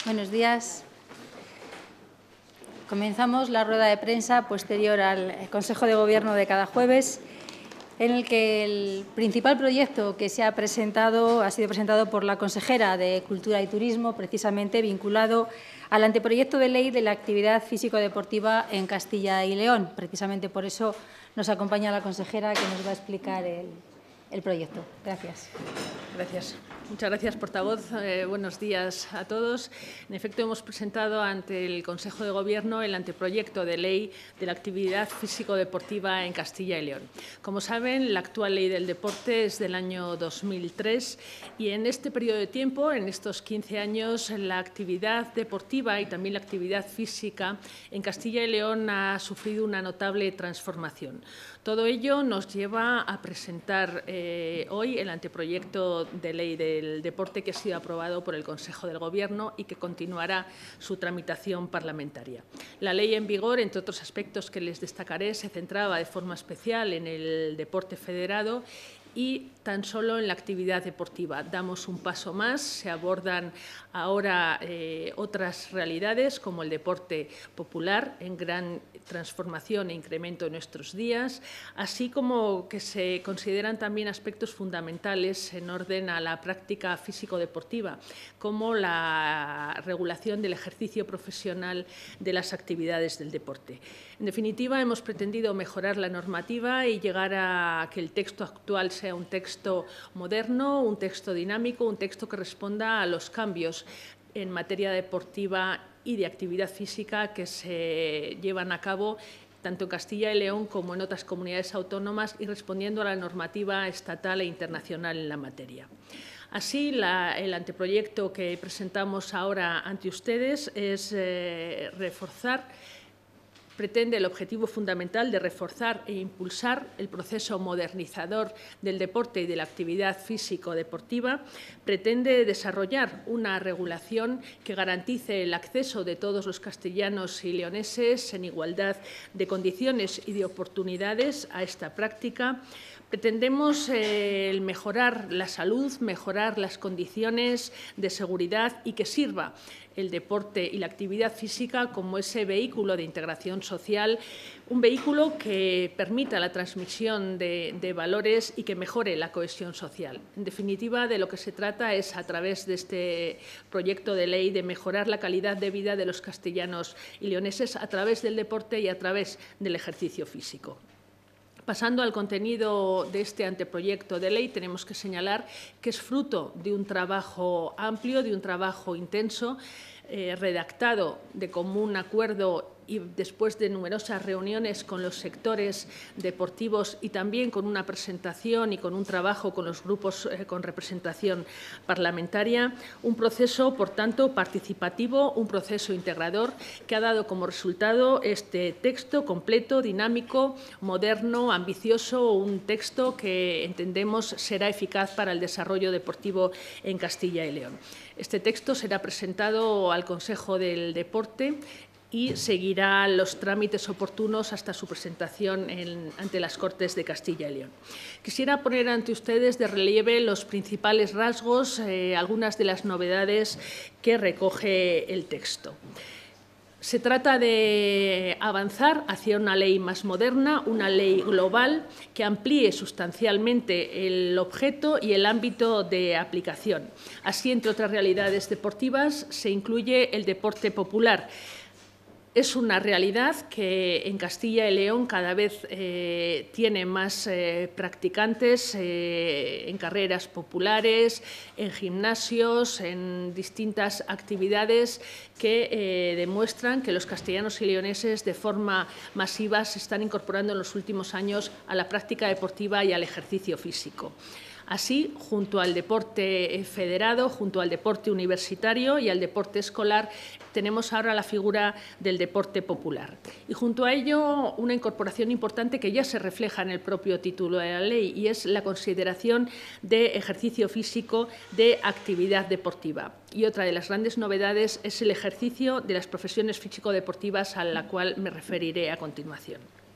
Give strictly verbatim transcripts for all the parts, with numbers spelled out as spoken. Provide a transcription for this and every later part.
Buenos días. Comenzamos la rueda de prensa posterior al Consejo de Gobierno de cada jueves, en el que el principal proyecto que se ha presentado ha sido presentado por la consejera de Cultura y Turismo, precisamente vinculado al anteproyecto de ley de la actividad físico-deportiva en Castilla y León. Precisamente por eso nos acompaña la consejera, que nos va a explicar el, el proyecto. Gracias. Gracias. Muchas gracias, portavoz. Eh, buenos días a todos. En efecto, hemos presentado ante el Consejo de Gobierno el anteproyecto de ley de la actividad físico-deportiva en Castilla y León. Como saben, la actual ley del deporte es del año dos mil tres y en este periodo de tiempo, en estos quince años, la actividad deportiva y también la actividad física en Castilla y León ha sufrido una notable transformación. Todo ello nos lleva a presentar eh, hoy el anteproyecto de ley del deporte que ha sido aprobado por el Consejo del Gobierno y que continuará su tramitación parlamentaria. La ley en vigor, entre otros aspectos que les destacaré, se centraba de forma especial en el deporte federado y tan solo en la actividad deportiva. Damos un paso más, se abordan ahora eh, otras realidades como el deporte popular en gran transformación e incremento en nuestros días, así como que se consideran también aspectos fundamentales en orden a la práctica físico-deportiva, como la regulación del ejercicio profesional de las actividades del deporte. En definitiva, hemos pretendido mejorar la normativa y llegar a que el texto actual sea un texto moderno, un texto dinámico, un texto que responda a los cambios en materia deportiva y de actividad física que se llevan a cabo tanto en Castilla y León como en otras comunidades autónomas y respondiendo a la normativa estatal e internacional en la materia. Así, la, el anteproyecto que presentamos ahora ante ustedes es eh, reforzar pretende el objetivo fundamental de reforzar e impulsar el proceso modernizador del deporte y de la actividad físico-deportiva, pretende desarrollar una regulación que garantice el acceso de todos los castellanos y leoneses en igualdad de condiciones y de oportunidades a esta práctica. Pretendemos eh, mejorar la salud, mejorar las condiciones de seguridad y que sirva el deporte y la actividad física como ese vehículo de integración social, un vehículo que permita la transmisión de, de valores y que mejore la cohesión social. En definitiva, de lo que se trata es, a través de este proyecto de ley, de mejorar la calidad de vida de los castellanos y leoneses a través del deporte y a través del ejercicio físico. Pasando al contenido de este anteproyecto de ley, tenemos que señalar que es fruto de un trabajo amplio, de un trabajo intenso, eh, redactado de común acuerdo y después de numerosas reuniones con los sectores deportivos y también con una presentación y con un trabajo con los grupos eh, con representación parlamentaria, un proceso, por tanto, participativo, un proceso integrador que ha dado como resultado este texto completo, dinámico, moderno, ambicioso, un texto que entendemos será eficaz para el desarrollo deportivo en Castilla y León. Este texto será presentado al Consejo del Deporte y seguirá los trámites oportunos hasta su presentación en, ante las Cortes de Castilla y León. Quisiera poner ante ustedes de relieve los principales rasgos, eh, algunas de las novedades que recoge el texto. Se trata de avanzar hacia una ley más moderna, una ley global que amplíe sustancialmente el objeto y el ámbito de aplicación. Así, entre otras realidades deportivas, se incluye el deporte popular. Es una realidad que en Castilla y León cada vez eh, tiene más eh, practicantes eh, en carreras populares, en gimnasios, en distintas actividades que eh, demuestran que los castellanos y leoneses de forma masiva se están incorporando en los últimos años a la práctica deportiva y al ejercicio físico. Así, junto al deporte federado, junto al deporte universitario y al deporte escolar, tenemos ahora la figura del deporte popular. Y junto a ello, una incorporación importante que ya se refleja en el propio título de la ley y es la consideración de ejercicio físico de actividad deportiva. Y otra de las grandes novedades es el ejercicio de las profesiones físico-deportivas a la cual me referiré a continuación.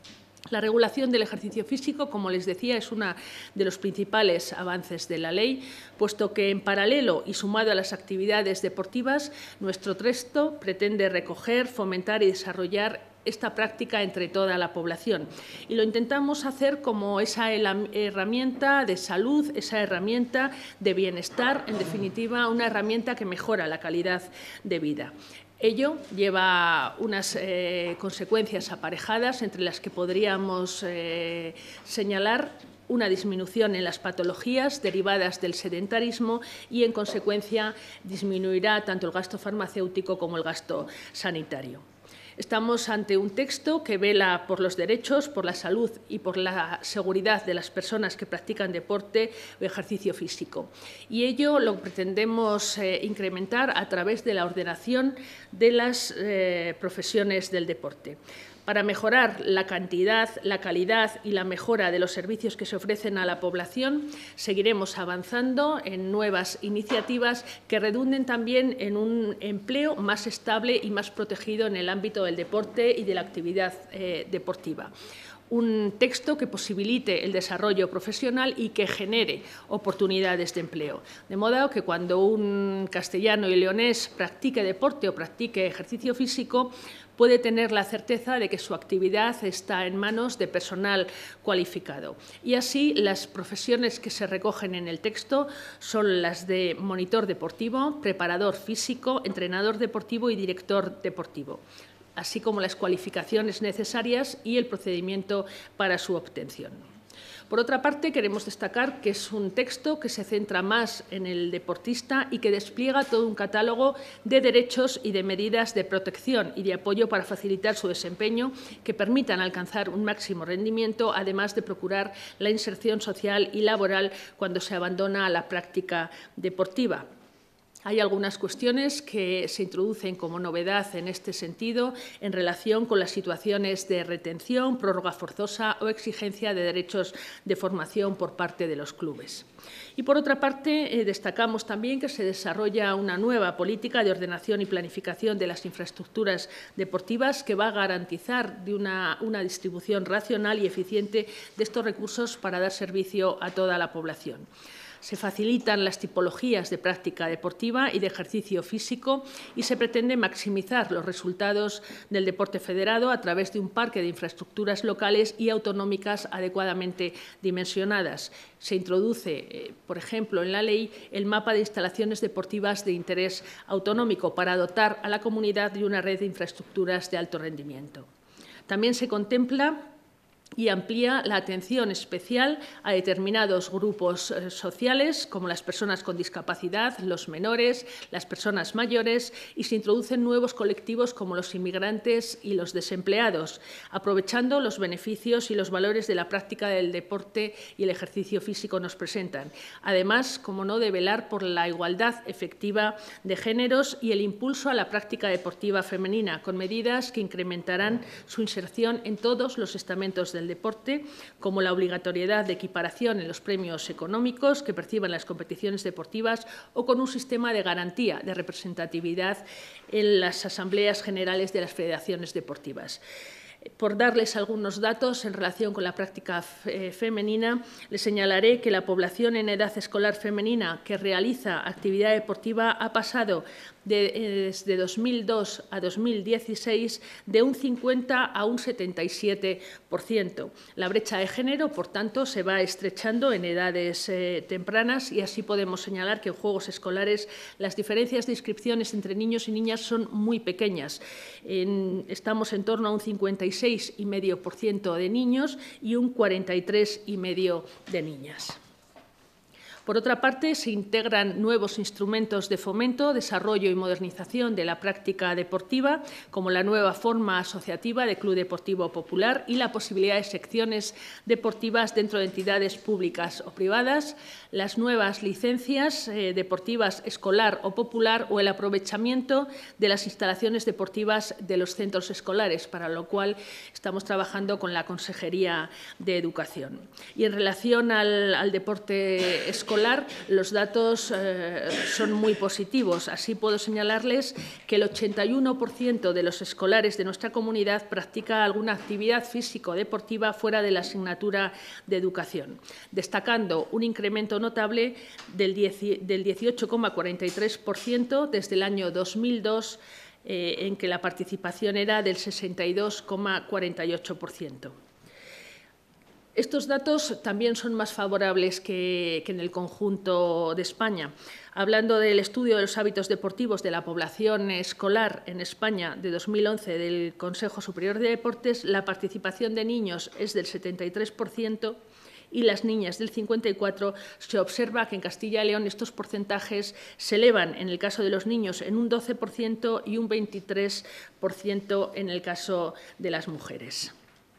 La regulación del ejercicio físico, como les decía, es uno de los principales avances de la ley, puesto que en paralelo y sumado a las actividades deportivas, nuestro texto pretende recoger, fomentar y desarrollar esta práctica entre toda la población. Y lo intentamos hacer como esa herramienta de salud, esa herramienta de bienestar, en definitiva, una herramienta que mejora la calidad de vida. Ello lleva unas eh, consecuencias aparejadas, entre las que podríamos eh, señalar una disminución en las patologías derivadas del sedentarismo y, en consecuencia, disminuirá tanto el gasto farmacéutico como el gasto sanitario. Estamos ante un texto que vela por los derechos, por la salud y por la seguridad de las personas que practican deporte o ejercicio físico. Y ello lo pretendemos eh, incrementar a través de la ordenación de las eh, profesiones del deporte. Para mejorar la cantidad, la calidad y la mejora de los servicios que se ofrecen a la población, seguiremos avanzando en nuevas iniciativas que redunden también en un empleo más estable y más protegido en el ámbito del deporte y de la actividad eh, deportiva. Un texto que posibilite el desarrollo profesional y que genere oportunidades de empleo. De modo que cuando un castellano y leonés practique deporte o practique ejercicio físico, puede tener la certeza de que su actividad está en manos de personal cualificado. Y así, las profesiones que se recogen en el texto son las de monitor deportivo, preparador físico, entrenador deportivo y director deportivo, así como las cualificaciones necesarias y el procedimiento para su obtención. Por otra parte, queremos destacar que es un texto que se centra más en el deportista y que despliega todo un catálogo de derechos y de medidas de protección y de apoyo para facilitar su desempeño que permitan alcanzar un máximo rendimiento, además de procurar la inserción social y laboral cuando se abandona la práctica deportiva. Hay algunas cuestiones que se introducen como novedad en este sentido en relación con las situaciones de retención, prórroga forzosa o exigencia de derechos de formación por parte de los clubes. Y, por otra parte, eh, destacamos también que se desarrolla una nueva política de ordenación y planificación de las infraestructuras deportivas que va a garantizar de una, una distribución racional y eficiente de estos recursos para dar servicio a toda la población. Se facilitan las tipologías de práctica deportiva y de ejercicio físico y se pretende maximizar los resultados del deporte federado a través de un parque de infraestructuras locales y autonómicas adecuadamente dimensionadas. Se introduce, eh, por ejemplo, en la ley el mapa de instalaciones deportivas de interés autonómico para dotar a la comunidad de una red de infraestructuras de alto rendimiento. También se contempla y amplía la atención especial a determinados grupos eh, sociales, como las personas con discapacidad, los menores, las personas mayores, y se introducen nuevos colectivos como los inmigrantes y los desempleados, aprovechando los beneficios y los valores de la práctica del deporte y el ejercicio físico nos presentan. Además, como no, de velar por la igualdad efectiva de géneros y el impulso a la práctica deportiva femenina, con medidas que incrementarán su inserción en todos los estamentos del deporte, como la obligatoriedad de equiparación en los premios económicos que perciban las competiciones deportivas o con un sistema de garantía de representatividad en las asambleas generales de las federaciones deportivas. Por darles algunos datos en relación con la práctica femenina, les señalaré que la población en edad escolar femenina que realiza actividad deportiva ha pasado de, desde dos mil dos a dos mil dieciséis de un cincuenta a un setenta y siete por ciento. La brecha de género, por tanto, se va estrechando en edades eh, tempranas y así podemos señalar que en juegos escolares las diferencias de inscripciones entre niños y niñas son muy pequeñas. En, estamos en torno a un cincuenta y seis coma cinco por ciento de niños y un cuarenta y tres coma cinco por ciento de niñas. Por otra parte, se integran nuevos instrumentos de fomento, desarrollo y modernización de la práctica deportiva, como la nueva forma asociativa de Club Deportivo Popular y la posibilidad de secciones deportivas dentro de entidades públicas o privadas, las nuevas licencias eh, deportivas escolar o popular o el aprovechamiento de las instalaciones deportivas de los centros escolares, para lo cual estamos trabajando con la Consejería de Educación. Y en relación al, al deporte escolar, escolar, los datos eh, son muy positivos. Así puedo señalarles que el ochenta y uno por ciento de los escolares de nuestra comunidad practica alguna actividad físico-deportiva fuera de la asignatura de educación, destacando un incremento notable del dieciocho coma cuarenta y tres por ciento desde el año dos mil dos, eh, en que la participación era del sesenta y dos coma cuarenta y ocho por ciento. Estos datos también son más favorables que, que en el conjunto de España. Hablando del estudio de los hábitos deportivos de la población escolar en España de dos mil once del Consejo Superior de Deportes, la participación de niños es del setenta y tres por ciento y las niñas del cincuenta y cuatro por ciento. Se observa que en Castilla y León estos porcentajes se elevan en el caso de los niños en un doce por ciento y un veintitrés por ciento en el caso de las mujeres.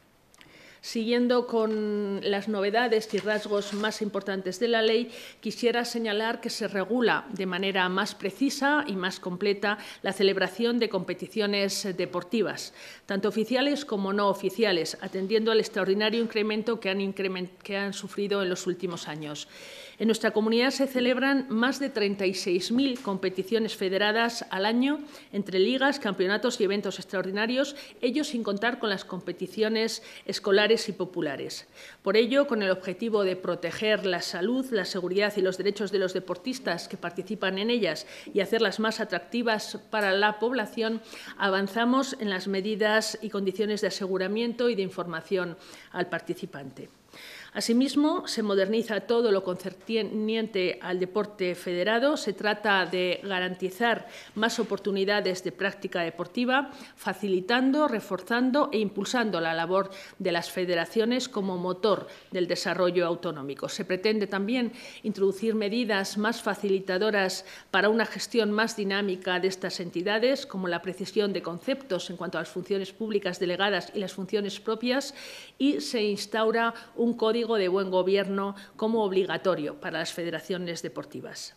Siguiendo con las novedades y rasgos más importantes de la ley, quisiera señalar que se regula de manera más precisa y más completa la celebración de competiciones deportivas, tanto oficiales como no oficiales, atendiendo al extraordinario incremento que han, increment- que han sufrido en los últimos años. En nuestra comunidad se celebran más de treinta y seis mil competiciones federadas al año entre ligas, campeonatos y eventos extraordinarios, ello sin contar con las competiciones escolares y populares. Por ello, con el objetivo de proteger la salud, la seguridad y los derechos de los deportistas que participan en ellas y hacerlas más atractivas para la población, avanzamos en las medidas y condiciones de aseguramiento y de información al participante. Asimismo, se moderniza todo lo concerniente al deporte federado. Se trata de garantizar más oportunidades de práctica deportiva, facilitando, reforzando e impulsando la labor de las federaciones como motor del desarrollo autonómico. Se pretende también introducir medidas más facilitadoras para una gestión más dinámica de estas entidades, como la precisión de conceptos en cuanto a las funciones públicas delegadas y las funciones propias, y se instaura un código de buen gobierno como obligatorio para las federaciones deportivas.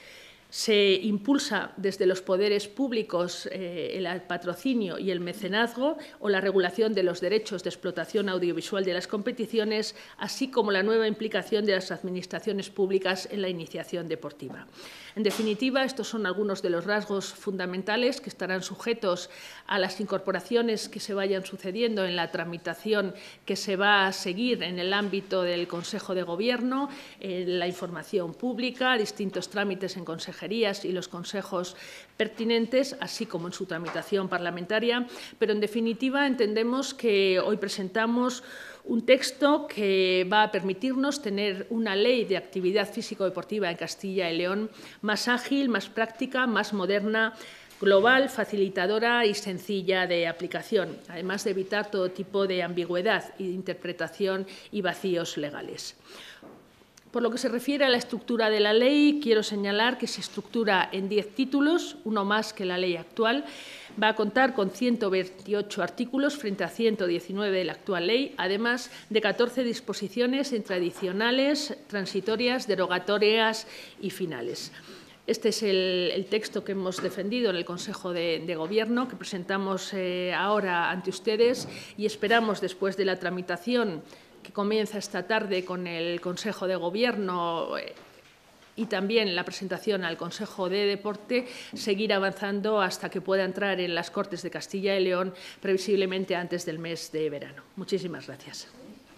Se impulsa desde los poderes públicos eh, el patrocinio y el mecenazgo o la regulación de los derechos de explotación audiovisual de las competiciones, así como la nueva implicación de las administraciones públicas en la iniciación deportiva. En definitiva, estos son algunos de los rasgos fundamentales que estarán sujetos a las incorporaciones que se vayan sucediendo en la tramitación que se va a seguir en el ámbito del Consejo de Gobierno, en la información pública, distintos trámites en consejerías y los consejos pertinentes, así como en su tramitación parlamentaria. Pero, en definitiva, entendemos que hoy presentamos un texto que va a permitirnos tener una ley de actividad físico-deportiva en Castilla y León más ágil, más práctica, más moderna, global, facilitadora y sencilla de aplicación, además de evitar todo tipo de ambigüedad y de interpretación y vacíos legales. Por lo que se refiere a la estructura de la ley, quiero señalar que se estructura en diez títulos, uno más que la ley actual. Va a contar con ciento veintiocho artículos frente a ciento diecinueve de la actual ley, además de catorce disposiciones entre adicionales, transitorias, derogatorias y finales. Este es el, el texto que hemos defendido en el Consejo de, de Gobierno, que presentamos eh, ahora ante ustedes, y esperamos, después de la tramitación que comienza esta tarde con el Consejo de Gobierno eh, y también la presentación al Consejo de Deporte, seguir avanzando hasta que pueda entrar en las Cortes de Castilla y León, previsiblemente antes del mes de verano. Muchísimas gracias.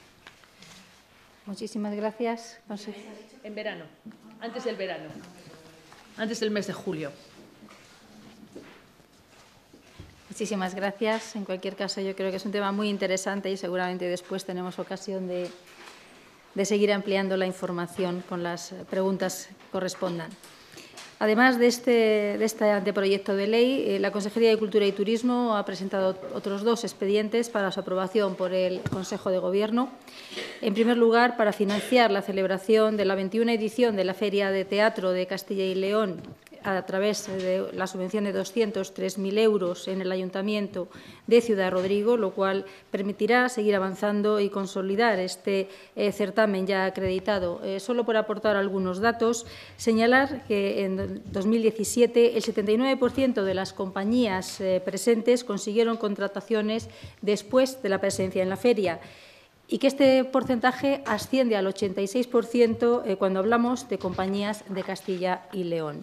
Muchísimas gracias, consejera. En verano, antes del verano, antes del mes de julio. Muchísimas gracias. En cualquier caso, yo creo que es un tema muy interesante y seguramente después tenemos ocasión de, de seguir ampliando la información con las preguntas que correspondan. Además de este, de este anteproyecto de ley, eh, la Consejería de Cultura y Turismo ha presentado otros dos expedientes para su aprobación por el Consejo de Gobierno. En primer lugar, para financiar la celebración de la veintiuna edición de la Feria de Teatro de Castilla y León a través de la subvención de doscientos tres mil euros en el Ayuntamiento de Ciudad Rodrigo, lo cual permitirá seguir avanzando y consolidar este eh, certamen ya acreditado. Eh, solo por aportar algunos datos, señalar que en dos mil diecisiete el setenta y nueve por ciento de las compañías eh, presentes consiguieron contrataciones después de la presencia en la feria. y que este porcentaje asciende al ochenta y seis por ciento eh, cuando hablamos de compañías de Castilla y León.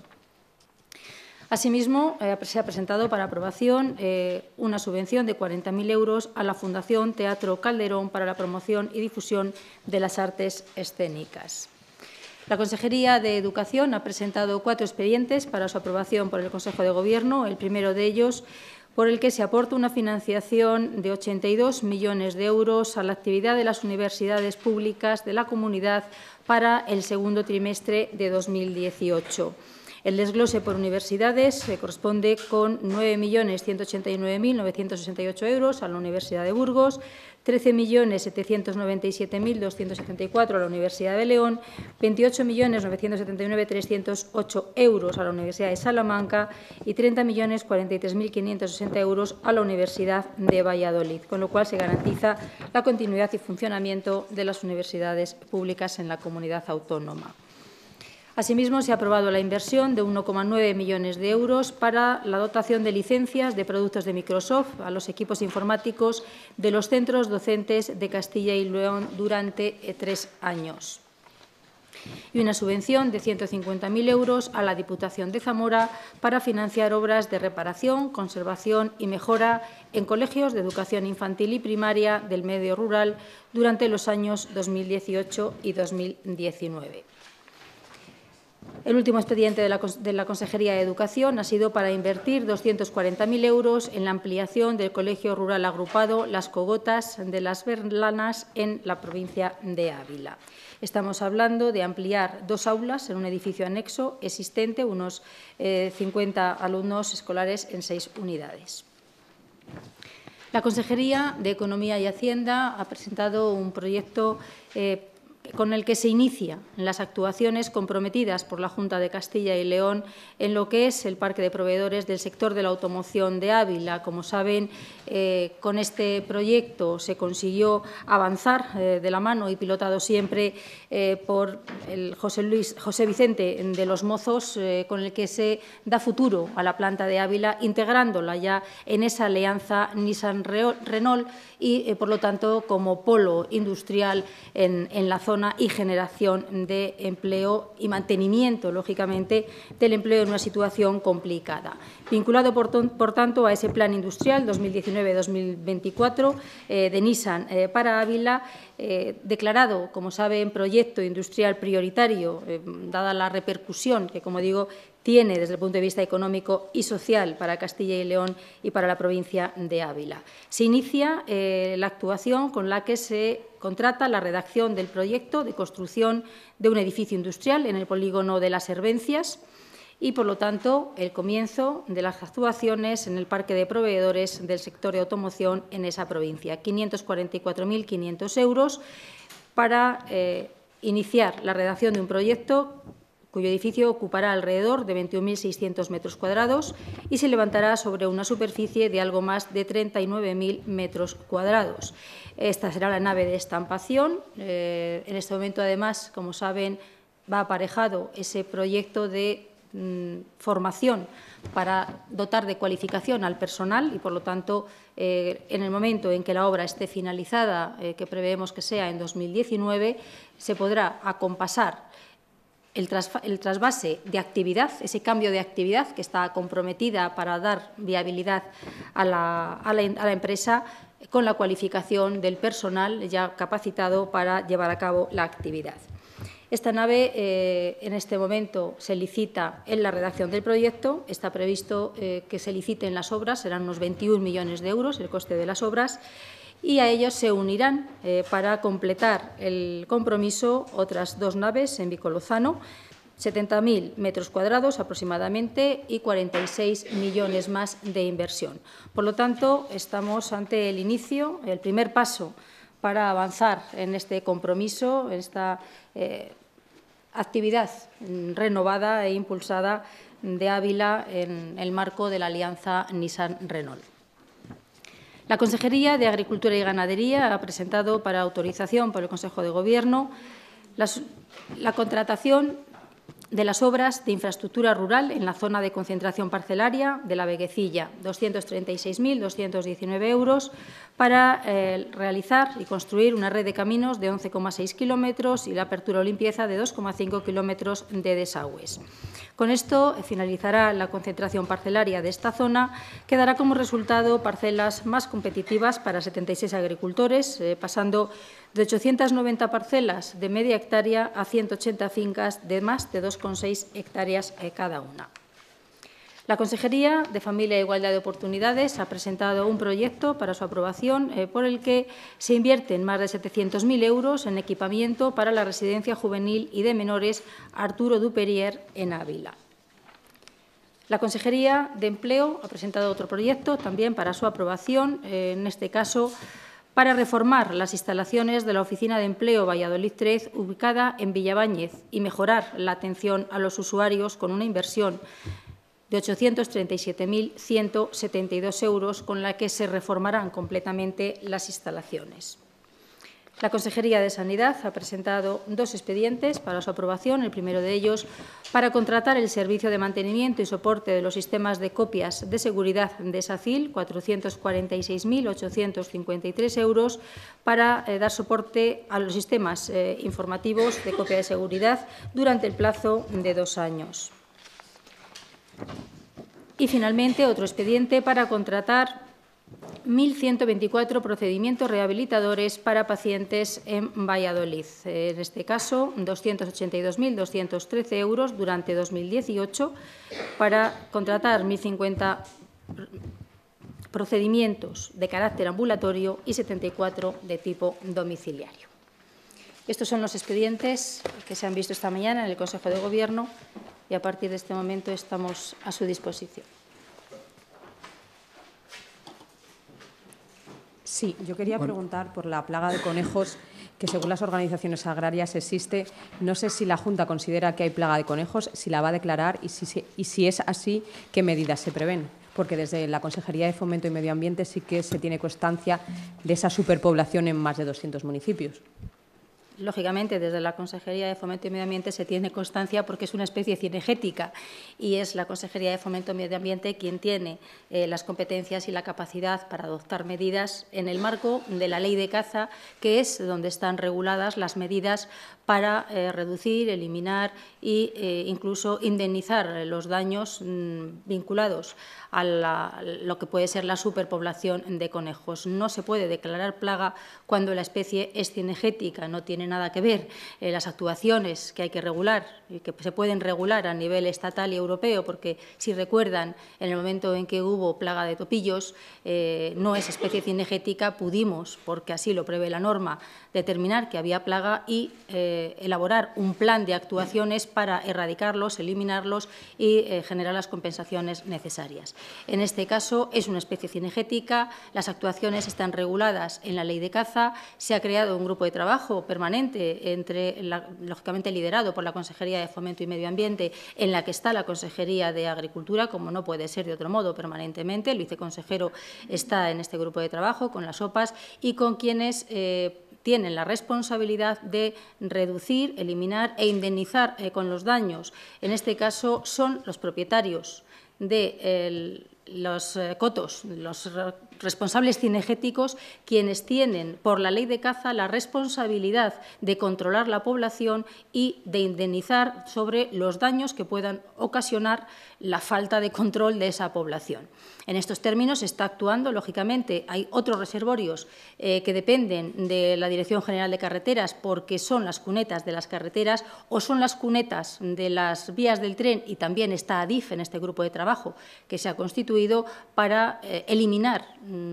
Asimismo, eh, se ha presentado para aprobación eh, una subvención de cuarenta mil euros a la Fundación Teatro Calderón para la promoción y difusión de las artes escénicas. La Consejería de Educación ha presentado cuatro expedientes para su aprobación por el Consejo de Gobierno. El primero de ellos, por el que se aporta una financiación de ochenta y dos millones de euros a la actividad de las universidades públicas de la comunidad para el segundo trimestre de dos mil dieciocho. El desglose por universidades se corresponde con nueve millones ciento ochenta y nueve mil novecientos sesenta y ocho euros a la Universidad de Burgos, trece millones setecientos noventa y siete mil doscientos setenta y cuatro a la Universidad de León, veintiocho millones novecientos setenta y nueve mil trescientos ocho euros a la Universidad de Salamanca y treinta millones cuarenta y tres mil quinientos sesenta euros a la Universidad de Valladolid, con lo cual se garantiza la continuidad y funcionamiento de las universidades públicas en la comunidad autónoma. Asimismo, se ha aprobado la inversión de uno coma nueve millones de euros para la dotación de licencias de productos de Microsoft a los equipos informáticos de los centros docentes de Castilla y León durante tres años. Y una subvención de ciento cincuenta mil euros a la Diputación de Zamora para financiar obras de reparación, conservación y mejora en colegios de educación infantil y primaria del medio rural durante los años dos mil dieciocho y dos mil diecinueve. El último expediente de la, de la Consejería de Educación ha sido para invertir doscientos cuarenta mil euros en la ampliación del Colegio Rural Agrupado Las Cogotas de las Berlanas en la provincia de Ávila. Estamos hablando de ampliar dos aulas en un edificio anexo existente, unos eh, cincuenta alumnos escolares en seis unidades. La Consejería de Economía y Hacienda ha presentado un proyecto eh, con el que se inician las actuaciones comprometidas por la Junta de Castilla y León en lo que es el parque de proveedores del sector de la automoción de Ávila. Como saben, eh, con este proyecto se consiguió avanzar eh, de la mano y pilotado siempre eh, por el José, Luis, José Vicente de los Mozos, eh, con el que se da futuro a la planta de Ávila, integrándola ya en esa alianza Nissan-Renault y, eh, por lo tanto, como polo industrial en, en la zona y generación de empleo y mantenimiento, lógicamente, del empleo en una situación complicada. Vinculado, por, por tanto, a ese plan industrial dos mil diecinueve dos mil veinticuatro eh, de Nissan eh, para Ávila, eh, declarado, como saben, proyecto industrial prioritario, eh, dada la repercusión que, como digo, tiene desde el punto de vista económico y social para Castilla y León y para la provincia de Ávila. Se inicia eh, la actuación con la que se contrata la redacción del proyecto de construcción de un edificio industrial en el polígono de Las Hervencias y, por lo tanto, el comienzo de las actuaciones en el parque de proveedores del sector de automoción en esa provincia. quinientos cuarenta y cuatro mil quinientos euros para eh, iniciar la redacción de un proyecto cuyo edificio ocupará alrededor de veintiún mil seiscientos metros cuadrados y se levantará sobre una superficie de algo más de treinta y nueve mil metros cuadrados. Esta será la nave de estampación. Eh, en este momento, además, como saben, va aparejado ese proyecto de mm, formación para dotar de cualificación al personal y, por lo tanto, eh, en el momento en que la obra esté finalizada, eh, que preveemos que sea en dos mil diecinueve, se podrá acompasar El, tras, el trasvase de actividad, ese cambio de actividad que está comprometida para dar viabilidad a la, a la, a la empresa con la cualificación del personal ya capacitado para llevar a cabo la actividad. Esta nave eh, en este momento se licita en la redacción del proyecto, está previsto eh, que se liciten las obras, serán unos veintiún millones de euros el coste de las obras, y a ellos se unirán eh, para completar el compromiso otras dos naves en Vicolozano, setenta mil metros cuadrados aproximadamente y cuarenta y seis millones más de inversión. Por lo tanto, estamos ante el inicio, el primer paso para avanzar en este compromiso, en esta eh, actividad renovada e impulsada de Ávila en el marco de la alianza Nissan-Renault. La Consejería de Agricultura y Ganadería ha presentado para autorización por el Consejo de Gobierno la, la contratación de las obras de infraestructura rural en la zona de concentración parcelaria de la Veguecilla, doscientos treinta y seis mil doscientos diecinueve euros, para eh, realizar y construir una red de caminos de once coma seis kilómetros y la apertura o limpieza de dos coma cinco kilómetros de desagües. Con esto finalizará la concentración parcelaria de esta zona, que dará como resultado parcelas más competitivas para setenta y seis agricultores, eh, pasando de ochocientas noventa parcelas de media hectárea a ciento ochenta fincas de más de dos coma seis hectáreas cada una. La Consejería de Familia e Igualdad de Oportunidades ha presentado un proyecto para su aprobación eh, por el que se invierten más de setecientos mil euros en equipamiento para la residencia juvenil y de menores Arturo Duperier en Ávila. La Consejería de Empleo ha presentado otro proyecto también para su aprobación, eh, en este caso para reformar las instalaciones de la Oficina de Empleo Valladolid tres, ubicada en Villaváñez, y mejorar la atención a los usuarios con una inversión de ochocientos treinta y siete mil ciento setenta y dos euros, con la que se reformarán completamente las instalaciones. La Consejería de Sanidad ha presentado dos expedientes para su aprobación, el primero de ellos para contratar el servicio de mantenimiento y soporte de los sistemas de copias de seguridad de SACIL, cuatrocientos cuarenta y seis mil ochocientos cincuenta y tres euros, para eh, dar soporte a los sistemas eh, informativos de copia de seguridad durante el plazo de dos años. Y, finalmente, otro expediente para contratar mil ciento veinticuatro procedimientos rehabilitadores para pacientes en Valladolid. En este caso, doscientos ochenta y dos mil doscientos trece euros durante dos mil dieciocho para contratar mil cincuenta procedimientos de carácter ambulatorio y setenta y cuatro de tipo domiciliario. Estos son los expedientes que se han visto esta mañana en el Consejo de Gobierno y a partir de este momento estamos a su disposición. Sí, yo quería bueno. preguntar por la plaga de conejos que, según las organizaciones agrarias, existe. No sé si la Junta considera que hay plaga de conejos, si la va a declarar y si, y si es así, ¿qué medidas se prevén? Porque desde la Consejería de Fomento y Medio Ambiente sí que se tiene constancia de esa superpoblación en más de doscientos municipios. Lógicamente, desde la Consejería de Fomento y Medio Ambiente se tiene constancia porque es una especie cinegética y es la Consejería de Fomento y Medio Ambiente quien tiene eh, las competencias y la capacidad para adoptar medidas en el marco de la Ley de Caza, que es donde están reguladas las medidas para eh, reducir, eliminar e eh, incluso indemnizar los daños mmm, vinculados a la, lo que puede ser la superpoblación de conejos. No se puede declarar plaga cuando la especie es cinegética, no tiene nada que ver eh, las actuaciones que hay que regular y que se pueden regular a nivel estatal y europeo, porque si recuerdan, en el momento en que hubo plaga de topillos, eh, no es especie cinegética, pudimos, porque así lo prevé la norma, determinar que había plaga y eh, elaborar un plan de actuaciones para erradicarlos, eliminarlos y eh, generar las compensaciones necesarias. En este caso es una especie cinegética, las actuaciones están reguladas en la Ley de Caza, se ha creado un grupo de trabajo permanente, entre la, lógicamente liderado por la Consejería de Fomento y Medio Ambiente, en la que está la Consejería de Agricultura, como no puede ser de otro modo, permanentemente. El viceconsejero está en este grupo de trabajo con las O P As y con quienes eh, tienen la responsabilidad de reducir, eliminar e indemnizar eh, con los daños. En este caso son los propietarios de el, los eh, cotos, los responsables cinegéticos, quienes tienen por la Ley de Caza la responsabilidad de controlar la población y de indemnizar sobre los daños que puedan ocasionar la falta de control de esa población. En estos términos se está actuando, lógicamente, hay otros reservorios eh, que dependen de la Dirección General de Carreteras porque son las cunetas de las carreteras o son las cunetas de las vías del tren, y también está ADIF en este grupo de trabajo que se ha constituido para eh, eliminar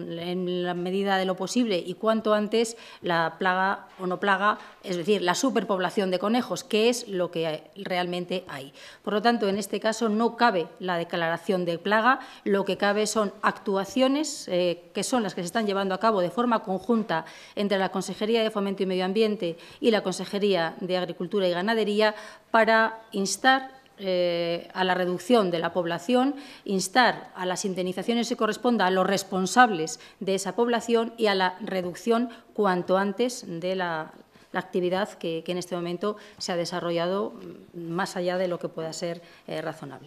en la medida de lo posible y cuanto antes la plaga o no plaga, es decir, la superpoblación de conejos, que es lo que realmente hay. Por lo tanto, en este caso no cabe la declaración de plaga, lo que cabe son actuaciones eh, que son las que se están llevando a cabo de forma conjunta entre la Consejería de Fomento y Medio Ambiente y la Consejería de Agricultura y Ganadería para instar Eh, a la reducción de la población, instar a las indemnizaciones que corresponda a los responsables de esa población y a la reducción cuanto antes de la, la actividad que, que en este momento se ha desarrollado más allá de lo que pueda ser eh, razonable.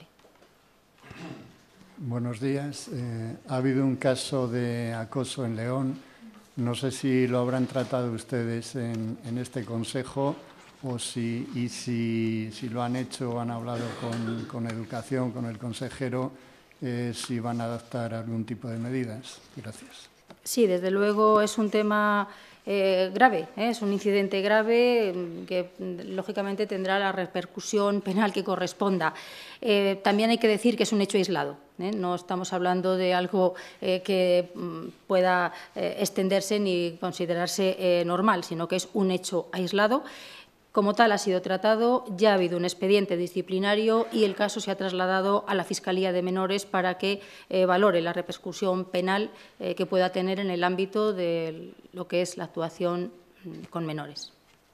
Buenos días. Eh, ha habido un caso de acoso en León. No sé si lo habrán tratado ustedes en, en este Consejo o si, y si, si lo han hecho o han hablado con, con Educación, con el consejero, eh, si van a adoptar algún tipo de medidas. Gracias. Sí, desde luego es un tema eh, grave, ¿eh? Es un incidente grave que, lógicamente, tendrá la repercusión penal que corresponda. Eh, también hay que decir que es un hecho aislado, ¿eh? No estamos hablando de algo eh, que mm, pueda eh, extenderse ni considerarse eh, normal, sino que es un hecho aislado. Como tal, ha sido tratado, ya ha habido un expediente disciplinario y el caso se ha trasladado a la Fiscalía de Menores para que eh, valore la repercusión penal eh, que pueda tener en el ámbito de lo que es la actuación con menores.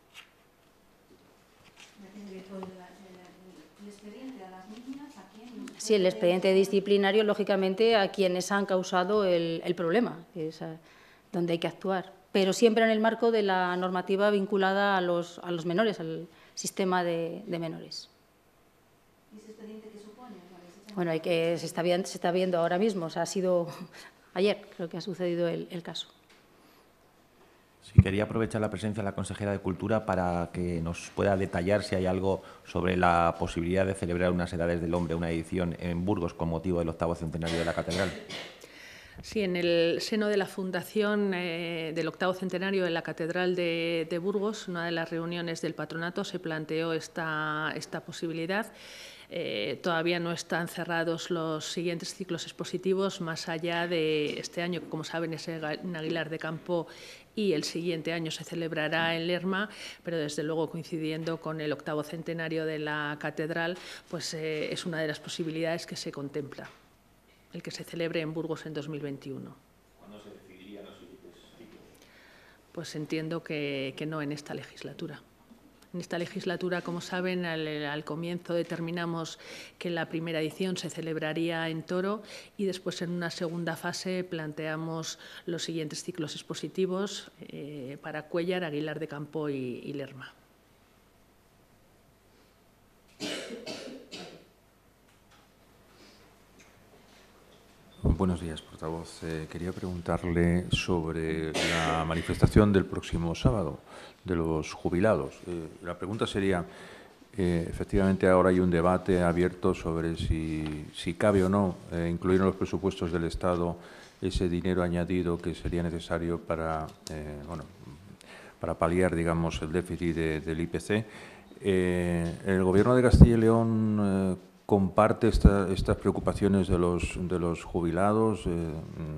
Sí, el expediente disciplinario, lógicamente, a quienes han causado el, el problema, que es a, donde hay que actuar, pero siempre en el marco de la normativa vinculada a los, a los menores, al sistema de, de menores. ¿Y ese expediente qué supone? Bueno, hay que, se, está viendo, se está viendo ahora mismo, o sea, ha sido ayer, creo que ha sucedido el, el caso. Sí, quería aprovechar la presencia de la consejera de Cultura para que nos pueda detallar si hay algo sobre la posibilidad de celebrar unas Edades del Hombre, una edición en Burgos con motivo del octavo centenario de la Catedral. Sí, en el seno de la fundación eh, del octavo centenario de la Catedral de, de Burgos, una de las reuniones del patronato, se planteó esta, esta posibilidad. Eh, todavía no están cerrados los siguientes ciclos expositivos, más allá de este año, que como saben es en Aguilar de Campo y el siguiente año se celebrará en Lerma, pero desde luego coincidiendo con el octavo centenario de la Catedral, pues eh, es una de las posibilidades que se contempla, el que se celebre en Burgos en dos mil veintiuno. ¿Cuándo se decidirían los siguientes ciclos? Pues entiendo que, que no en esta legislatura. En esta legislatura, como saben, al, al comienzo determinamos que la primera edición se celebraría en Toro y después, en una segunda fase, planteamos los siguientes ciclos expositivos eh, para Cuéllar, Aguilar de Campo y, y Lerma. Buenos días, portavoz. Eh, quería preguntarle sobre la manifestación del próximo sábado de los jubilados. Eh, la pregunta sería, eh, efectivamente ahora hay un debate abierto sobre si, si cabe o no eh, incluir en los presupuestos del Estado ese dinero añadido que sería necesario para, eh, bueno, para paliar, digamos, el déficit de, del I P C. Eh, el Gobierno de Castilla y León eh, comparte esta, estas preocupaciones de los, de los jubilados, eh,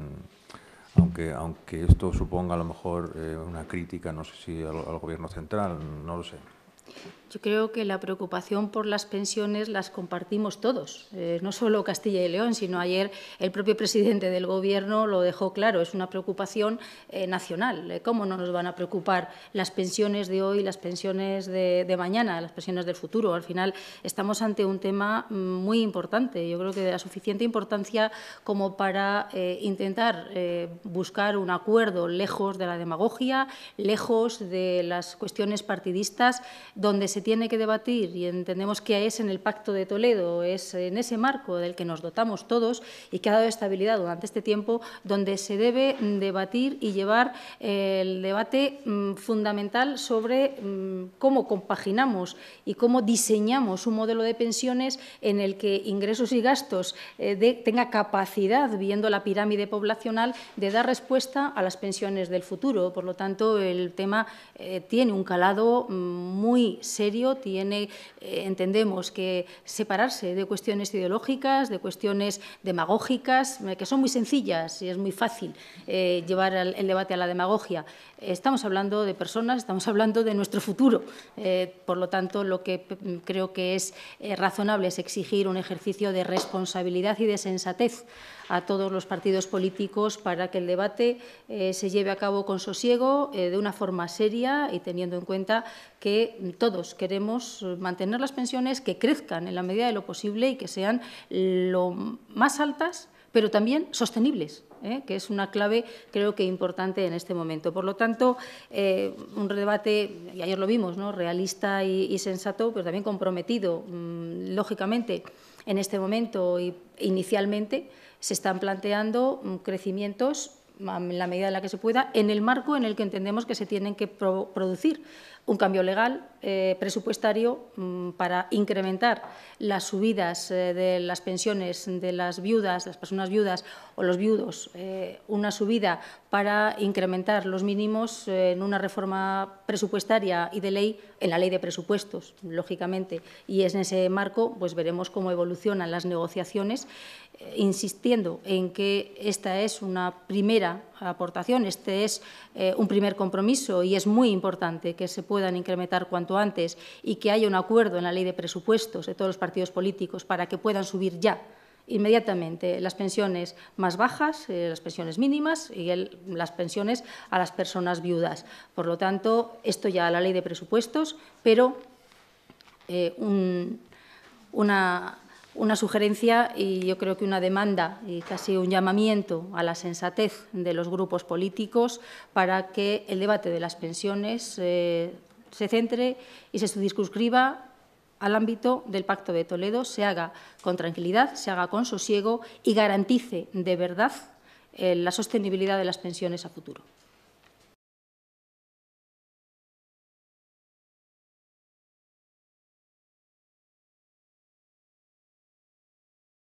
aunque, aunque esto suponga a lo mejor eh, una crítica, no sé si al, al Gobierno central, no lo sé. Yo creo que la preocupación por las pensiones las compartimos todos, eh, no solo Castilla y León, sino ayer el propio presidente del Gobierno lo dejó claro, es una preocupación eh, nacional. ¿Cómo no nos van a preocupar las pensiones de hoy, las pensiones de, de mañana, las pensiones del futuro? Al final estamos ante un tema muy importante, yo creo que de la suficiente importancia como para eh, intentar eh, buscar un acuerdo lejos de la demagogia, lejos de las cuestiones partidistas, donde se tiene que debatir, y entendemos que es en el Pacto de Toledo, es en ese marco del que nos dotamos todos y que ha dado estabilidad durante este tiempo, donde se debe debatir y llevar el debate mmm, fundamental sobre mmm, cómo compaginamos y cómo diseñamos un modelo de pensiones en el que ingresos y gastos eh, de, tenga capacidad, viendo la pirámide poblacional, de dar respuesta a las pensiones del futuro. Por lo tanto, el tema eh, tiene un calado mmm, muy serio, tiene, eh, entendemos, que separarse de cuestiones ideológicas, de cuestiones demagógicas, eh, que son muy sencillas y es muy fácil eh, llevar el, el debate a la demagogia. Estamos hablando de personas, estamos hablando de nuestro futuro. Eh, por lo tanto, lo que creo que es eh, razonable es exigir un ejercicio de responsabilidad y de sensatez a todos los partidos políticos para que el debate eh, se lleve a cabo con sosiego, eh, de una forma seria y teniendo en cuenta que todos queremos mantener las pensiones, que crezcan en la medida de lo posible y que sean lo más altas pero también sostenibles, ¿eh? que es una clave creo que importante en este momento. Por lo tanto, eh, un debate, y ayer lo vimos, ¿no? realista y, y sensato, pero también comprometido, mmm, lógicamente, en este momento y inicialmente se están planteando mmm, crecimientos en la medida en la que se pueda, en el marco en el que entendemos que se tienen que pro producir un cambio legal eh, presupuestario mmm, para incrementar las subidas eh, de las pensiones de las viudas, las personas viudas o los viudos, eh, una subida para incrementar los mínimos eh, en una reforma presupuestaria y de ley, en la ley de presupuestos, lógicamente, y en ese marco pues veremos cómo evolucionan las negociaciones, eh, insistiendo en que esta es una primera aportación, este es eh, un primer compromiso y es muy importante que se puedan incrementar cuanto antes y que haya un acuerdo en la ley de presupuestos de todos los partidos políticos para que puedan subir ya inmediatamente las pensiones más bajas, eh, las pensiones mínimas y el, las pensiones a las personas viudas. Por lo tanto, esto ya a la ley de presupuestos, pero eh, un, una, una sugerencia y yo creo que una demanda y casi un llamamiento a la sensatez de los grupos políticos para que el debate de las pensiones eh, se centre y se circunscriba al ámbito del Pacto de Toledo, se haga con tranquilidad, se haga con sosiego y garantice de verdad eh, la sostenibilidad de las pensiones a futuro.